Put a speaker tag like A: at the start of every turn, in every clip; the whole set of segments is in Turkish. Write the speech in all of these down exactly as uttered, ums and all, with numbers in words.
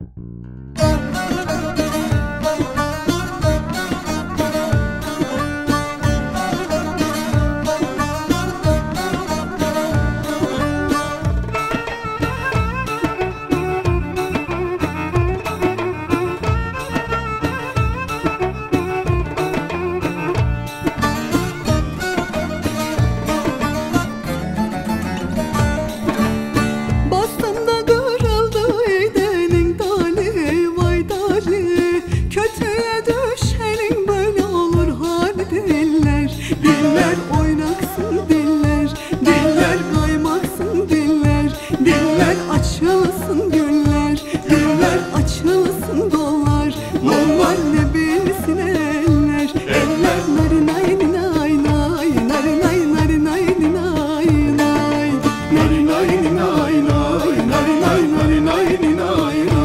A: Diller oynaksın diller, diller kaymaksın diller, diller açılsın güller, güller açılsın dollar, dollar ne bilsin eller, eller narinay ninay nay, narinay narinay ninay nay, narinay ninay nay, narinay narinay ninay nay.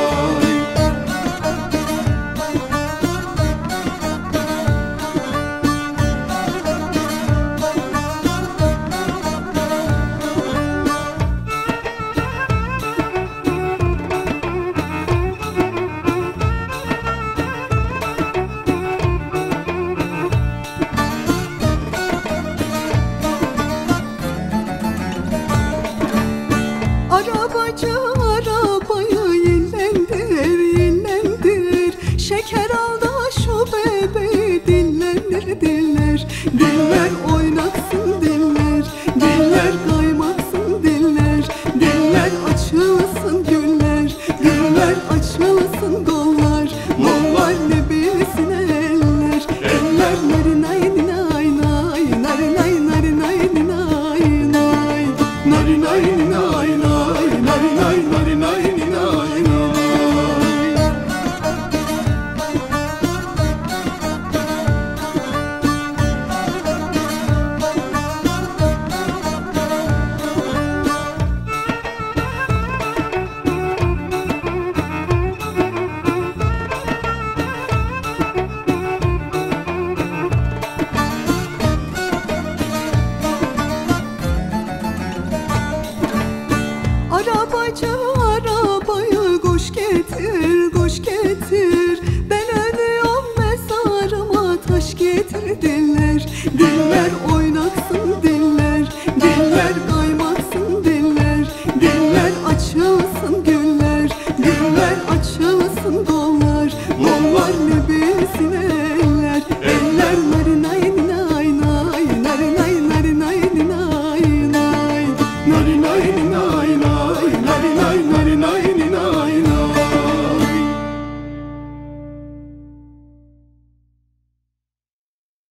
A: Arabacı arabayı yellendir, yellendir, şeker al da şu bebeği dillendir, diller, diller oynaksın diller, diller kaymaksın diller, diller açılsın güller, güller açılsın.